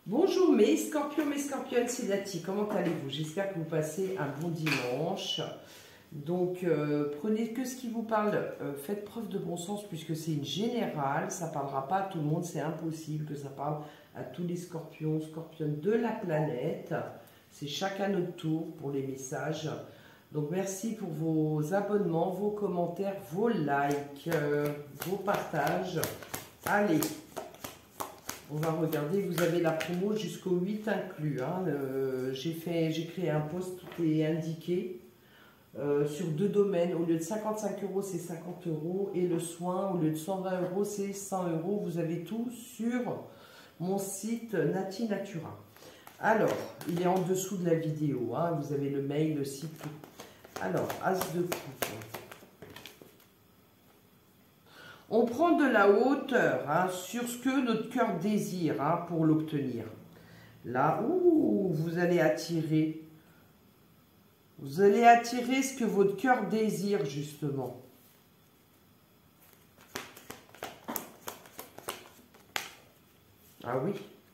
Bonjour mes scorpions, mes scorpionnes, c'est Dati, comment allez-vous? J'espère que vous passez un bon dimanche. Donc prenez que ce qui vous parle, faites preuve de bon sens puisque c'est une générale, ça ne parlera pas à tout le monde, c'est impossible que ça parle à tous les scorpions, scorpionnes de la planète. C'est chacun notre tour pour les messages. Donc merci pour vos abonnements, vos commentaires, vos likes, vos partages. Allez, on va regarder, vous avez la promo jusqu'au 8 inclus. Hein. J'ai créé un post, tout est indiqué. Sur deux domaines, au lieu de 55 €, c'est 50 €. Et le soin, au lieu de 120 €, c'est 100 €. Vous avez tout sur mon site Nati Natura. Alors, il est en dessous de la vidéo. Hein. Vous avez le mail, le site, tout. Alors, As de coupe. On prend de la hauteur hein, sur ce que notre cœur désire hein, pour l'obtenir. Là où vous allez attirer. Vous allez attirer ce que votre cœur désire, justement. Ah oui.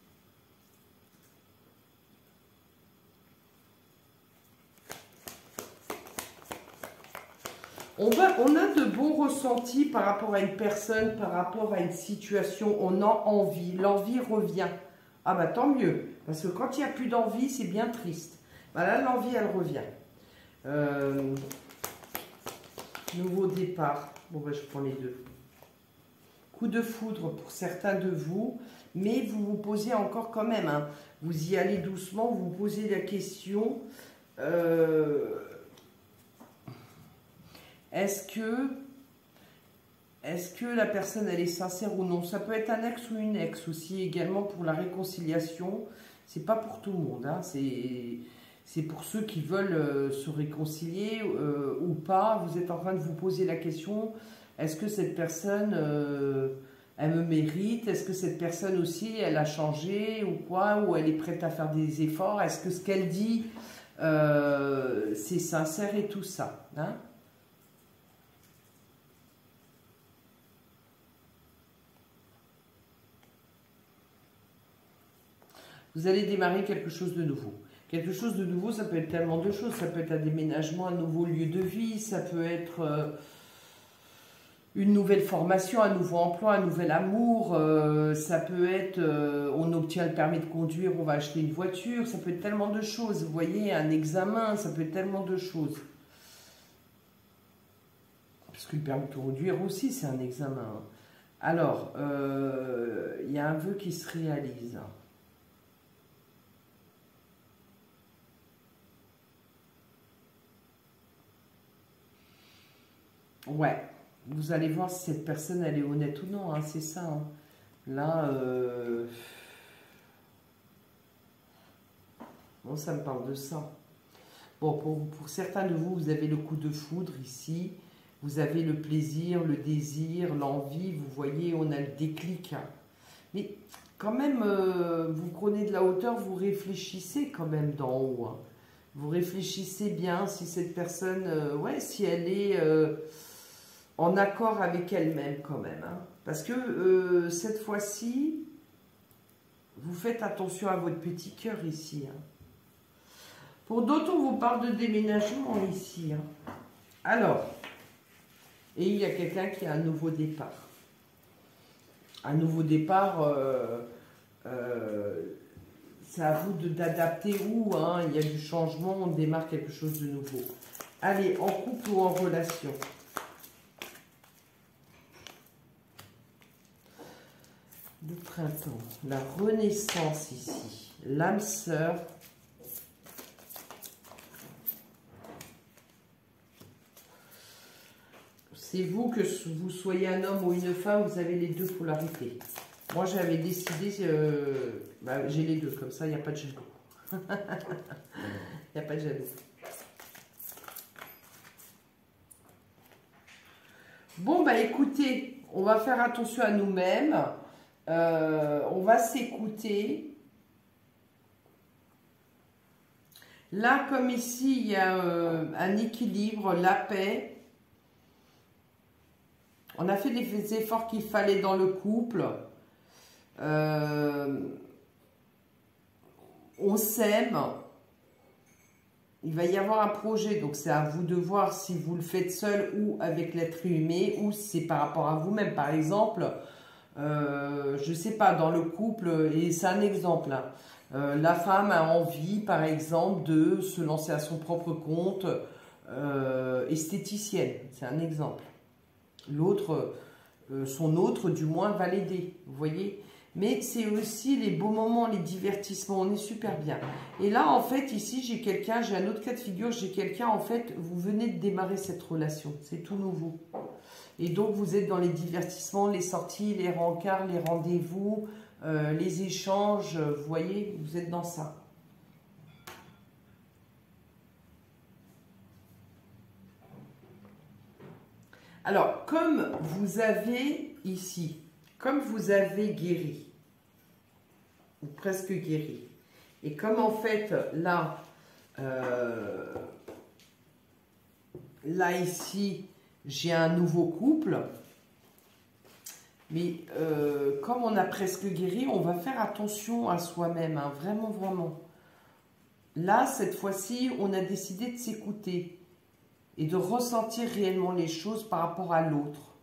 On a de bons ressentis par rapport à une personne, par rapport à une situation. On a envie. L'envie revient. Ah bah tant mieux. Parce que quand il n'y a plus d'envie, c'est bien triste. Bah là, l'envie, elle revient. Nouveau départ. Bon, bah, je prends les deux. Coup de foudre pour certains de vous, mais vous vous posez encore quand même. Hein. Vous y allez doucement, vous vous posez la question. Est-ce que la personne, elle est sincère ou non? Ça peut être un ex ou une ex aussi, également pour la réconciliation. C'est pas pour tout le monde. Hein. C'est pour ceux qui veulent se réconcilier ou pas. Vous êtes en train de vous poser la question, est-ce que cette personne, elle me mérite? Est-ce que cette personne aussi, elle a changé ou quoi? Ou elle est prête à faire des efforts? Est-ce que ce qu'elle dit, c'est sincère et tout ça hein? Vous allez démarrer quelque chose de nouveau. Quelque chose de nouveau, ça peut être tellement de choses. Ça peut être un déménagement, un nouveau lieu de vie. Ça peut être une nouvelle formation, un nouveau emploi, un nouvel amour. Ça peut être, on obtient le permis de conduire, on va acheter une voiture. Ça peut être tellement de choses. Vous voyez, un examen, ça peut être tellement de choses. Parce que le permis de conduire aussi, c'est un examen. Alors, il y a un vœu qui se réalise. Ouais, vous allez voir si cette personne, elle est honnête ou non, hein, c'est ça. Hein. Là, bon, ça me parle de ça. Bon, pour certains de vous, vous avez le coup de foudre ici. Vous avez le plaisir, le désir, l'envie. Vous voyez, on a le déclic. Hein. Mais quand même, vous prenez de la hauteur, vous réfléchissez quand même d'en haut. Hein. Vous réfléchissez bien si cette personne, ouais, si elle est... en accord avec elle-même quand même. Hein. Parce que cette fois-ci, vous faites attention à votre petit cœur ici. Hein. Pour d'autres, on vous parle de déménagement ici. Hein. Alors, et il y a quelqu'un qui a un nouveau départ. Un nouveau départ, c'est à vous d'adapter où. Hein. Il y a du changement, on démarre quelque chose de nouveau. Allez, en couple ou en relation. Le printemps, la renaissance ici, l'âme sœur. C'est vous, que vous soyez un homme ou une femme, vous avez les deux polarités. Moi, j'avais décidé, j'ai les deux, comme ça, il n'y a pas de jaloux. Il n'y a pas de jaloux. Bon, bah écoutez, on va faire attention à nous-mêmes. On va s'écouter. Là, comme ici, il y a un équilibre, la paix. On a fait les efforts qu'il fallait dans le couple. on s'aime. Il va y avoir un projet, donc c'est à vous de voir si vous le faites seul ou avec l'être aimé, ou si c'est par rapport à vous-même. Par exemple, je ne sais pas, dans le couple, et c'est un exemple, hein, la femme a envie, par exemple, de se lancer à son propre compte, esthéticienne, c'est un exemple. L'autre, son autre, du moins, va l'aider, vous voyez. Mais c'est aussi les beaux moments, les divertissements, on est super bien. Et là, en fait, ici, j'ai quelqu'un, j'ai un autre cas de figure, j'ai quelqu'un, en fait, vous venez de démarrer cette relation, c'est tout nouveau. Et donc, vous êtes dans les divertissements, les sorties, les rencarts, les rendez-vous, les échanges, vous voyez, vous êtes dans ça. Alors, comme vous avez ici, comme vous avez guéri, ou presque guéri, et comme en fait, là, ici, j'ai un nouveau couple, mais comme on a presque guéri, on va faire attention à soi-même, hein, vraiment, vraiment. Là, cette fois-ci, on a décidé de s'écouter et de ressentir réellement les choses par rapport à l'autre.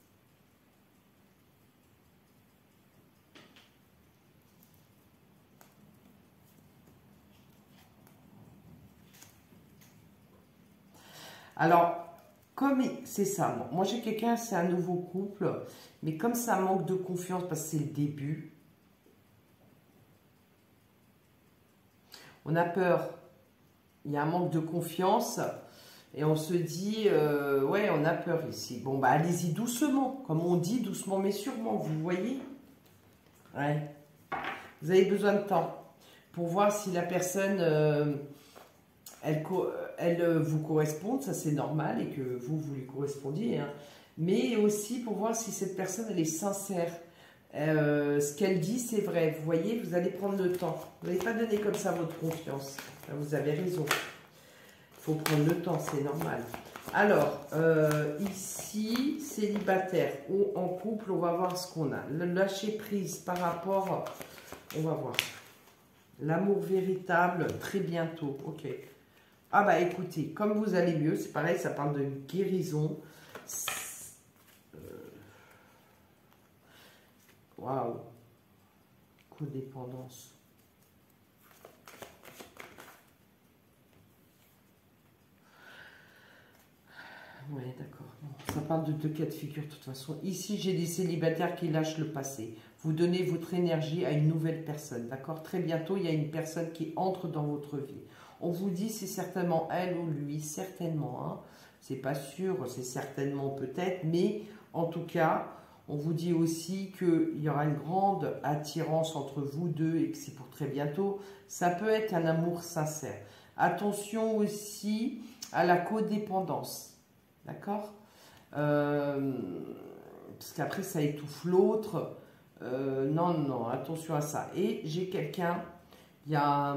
Alors, comme c'est ça, moi j'ai quelqu'un, c'est un nouveau couple, mais comme ça manque de confiance parce que c'est le début, on a peur, il y a un manque de confiance et on se dit, ouais, on a peur ici. Bon, bah allez-y doucement, comme on dit, doucement mais sûrement, vous voyez. Ouais. Vous avez besoin de temps pour voir si la personne, elle vous correspond, ça c'est normal, et que vous lui correspondiez, hein. Mais aussi pour voir si cette personne, elle est sincère. Ce qu'elle dit, c'est vrai. Vous voyez, vous allez prendre le temps. Vous n'allez pas donner comme ça votre confiance. Vous avez raison. Il faut prendre le temps, c'est normal. Alors, ici, célibataire ou en couple, on va voir ce qu'on a. Le lâcher prise par rapport, on va voir. L'amour véritable, très bientôt. Ok. Ah bah écoutez, comme vous allez mieux, c'est pareil, ça parle de guérison. Waouh. Codépendance. Ouais, d'accord. Bon, ça parle de deux cas de figure de toute façon. Ici, j'ai des célibataires qui lâchent le passé. Vous donnez votre énergie à une nouvelle personne, d'accord? Très bientôt, il y a une personne qui entre dans votre vie. On vous dit c'est certainement elle ou lui, certainement. Hein. C'est pas sûr, c'est certainement peut-être, mais en tout cas, on vous dit aussi qu'il y aura une grande attirance entre vous deux et que c'est pour très bientôt. Ça peut être un amour sincère. Attention aussi à la codépendance, d'accord? Parce qu'après, ça étouffe l'autre. Non, non, attention à ça. Et j'ai quelqu'un, il y a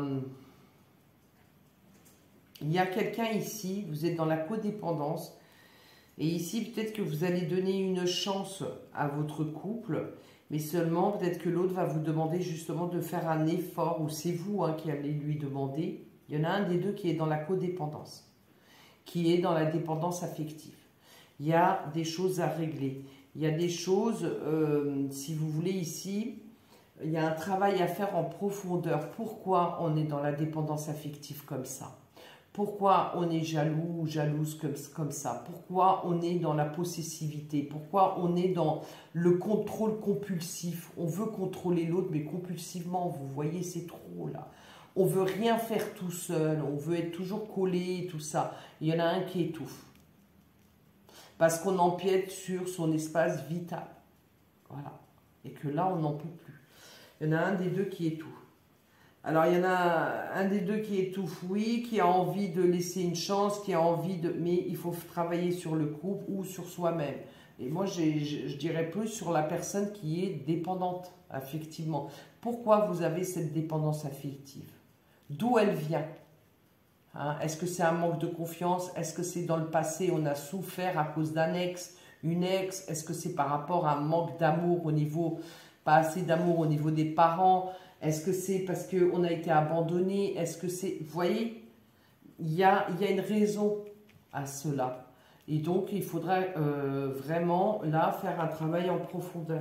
quelqu'un ici, vous êtes dans la codépendance, et ici peut-être que vous allez donner une chance à votre couple, mais seulement peut-être que l'autre va vous demander justement de faire un effort, ou c'est vous qui allez lui demander. Il y en a un des deux qui est dans la codépendance, qui est dans la dépendance affective. Il y a des choses à régler. Il y a des choses, si vous voulez ici, il y a un travail à faire en profondeur. Pourquoi on est dans la dépendance affective comme ça? Pourquoi on est jaloux ou jalouse comme ça? Pourquoi on est dans la possessivité? Pourquoi on est dans le contrôle compulsif? On veut contrôler l'autre, mais compulsivement, vous voyez, c'est trop là. On veut rien faire tout seul, on veut être toujours collé, tout ça. Il y en a un qui étouffe. Parce qu'on empiète sur son espace vital. Voilà. Et que là, on n'en peut plus. Il y en a un des deux qui étouffe. Alors, il y en a un des deux qui étouffe, oui, qui a envie de laisser une chance, qui a envie de... Mais il faut travailler sur le couple ou sur soi-même. Et moi, je dirais plus sur la personne qui est dépendante, affectivement. Pourquoi vous avez cette dépendance affective? D'où elle vient? Hein? Est-ce que c'est un manque de confiance? Est-ce que c'est dans le passé, on a souffert à cause d'un ex, une ex? Est-ce que c'est par rapport à un manque d'amour au niveau... Pas assez d'amour au niveau des parents? Est-ce que c'est parce qu'on a été abandonné? Est-ce que c'est... Vous voyez, il y a une raison à cela. Et donc, il faudra vraiment, là, faire un travail en profondeur.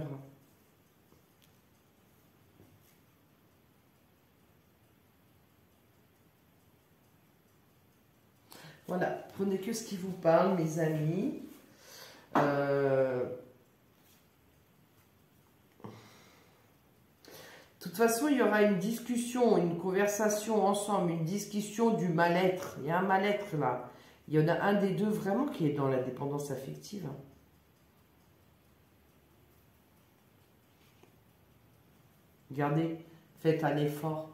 Voilà, prenez que ce qui vous parle, mes amis. De toute façon, il y aura une discussion, une conversation ensemble, une discussion du mal-être. Il y a un mal-être là. Il y en a un des deux vraiment qui est dans la dépendance affective. Regardez, faites un effort.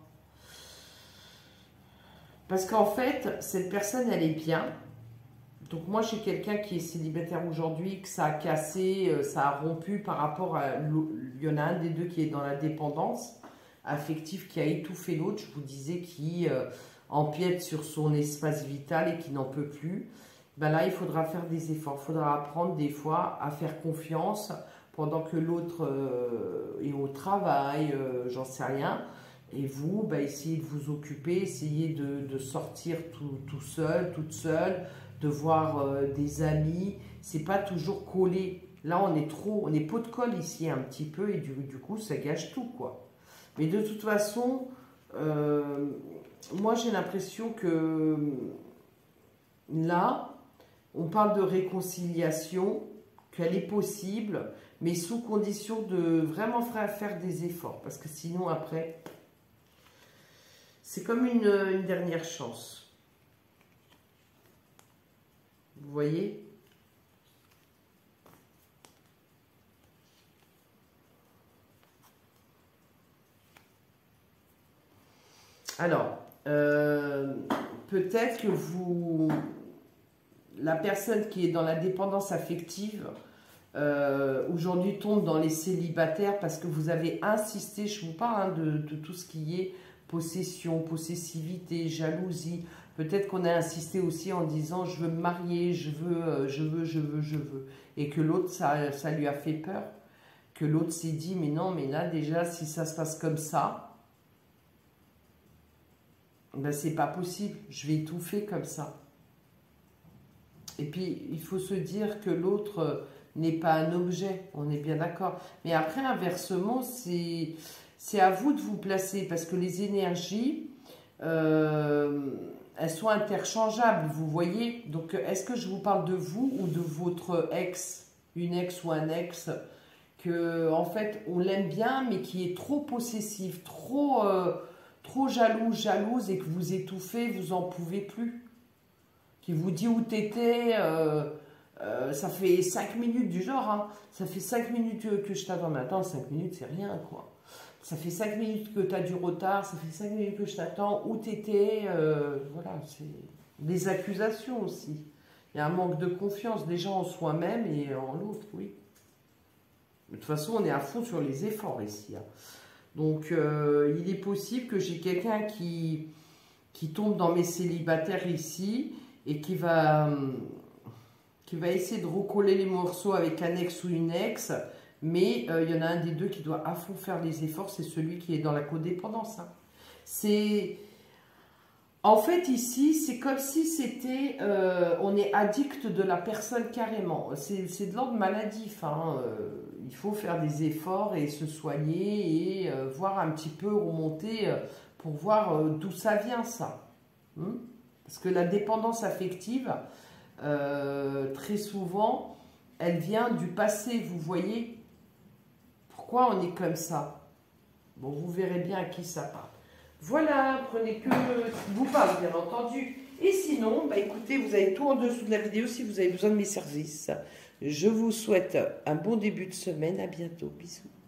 Parce qu'en fait, cette personne, elle est bien. Donc moi, j'ai quelqu'un qui est célibataire aujourd'hui, que ça a cassé, ça a rompu par rapport à... Il y en a un des deux qui est dans la dépendance affective, qui a étouffé l'autre, je vous disais, qui empiète sur son espace vital et qui n'en peut plus. Ben là, il faudra faire des efforts. Il faudra apprendre des fois à faire confiance pendant que l'autre est au travail, j'en sais rien. Et vous, ben, essayez de vous occuper, essayez de sortir tout seul, toute seule, de voir des amis. C'est pas toujours collé. Là, on est pot de colle ici un petit peu et du coup, ça gâche tout, quoi. Mais de toute façon, moi, j'ai l'impression que là, on parle de réconciliation, qu'elle est possible, mais sous condition de vraiment faire des efforts. Parce que sinon, après, c'est comme une dernière chance. Vous voyez ? Alors, peut-être que la personne qui est dans la dépendance affective, aujourd'hui tombe dans les célibataires parce que vous avez insisté, je vous parle de tout ce qui est possession, possessivité, jalousie. Peut-être qu'on a insisté aussi en disant je veux me marier, je veux. Et que l'autre, ça lui a fait peur. Que l'autre s'est dit mais non, mais là déjà, si ça se passe comme ça, ben c'est pas possible, je vais étouffer comme ça. Et puis, il faut se dire que l'autre n'est pas un objet, on est bien d'accord. Mais après, inversement, c'est à vous de vous placer, parce que les énergies, elles sont interchangeables, vous voyez. Donc, est-ce que je vous parle de vous ou de votre ex, une ex ou un ex, que en fait, on l'aime bien, mais qui est trop possessif, trop jalouse, et que vous étouffez, vous en pouvez plus. Qui vous dit où t'étais, ça fait 5 minutes du genre, hein, ça fait 5 minutes que je t'attends, mais attends, 5 minutes c'est rien quoi. Ça fait 5 minutes que tu as du retard, ça fait 5 minutes que je t'attends, où t'étais, voilà, c'est des accusations aussi. Il y a un manque de confiance déjà en soi-même et en l'autre, oui. De toute façon, on est à fond sur les efforts ici. Hein. Donc, il est possible que j'ai quelqu'un qui tombe dans mes célibataires ici et qui va essayer de recoller les morceaux avec un ex ou une ex, mais il y en a un des deux qui doit à fond faire les efforts, c'est celui qui est dans la codépendance. Hein. En fait, ici, c'est comme si c'était, on est addict de la personne carrément. C'est de l'ordre maladif. Hein. Il faut faire des efforts et se soigner et voir un petit peu remonter pour voir d'où ça vient, ça. Parce que la dépendance affective, très souvent, elle vient du passé, vous voyez. Pourquoi on est comme ça? Bon, vous verrez bien à qui ça parle. Voilà, prenez que vous parle, bien entendu. Et sinon, bah écoutez, vous avez tout en dessous de la vidéo si vous avez besoin de mes services. Je vous souhaite un bon début de semaine. À bientôt. Bisous.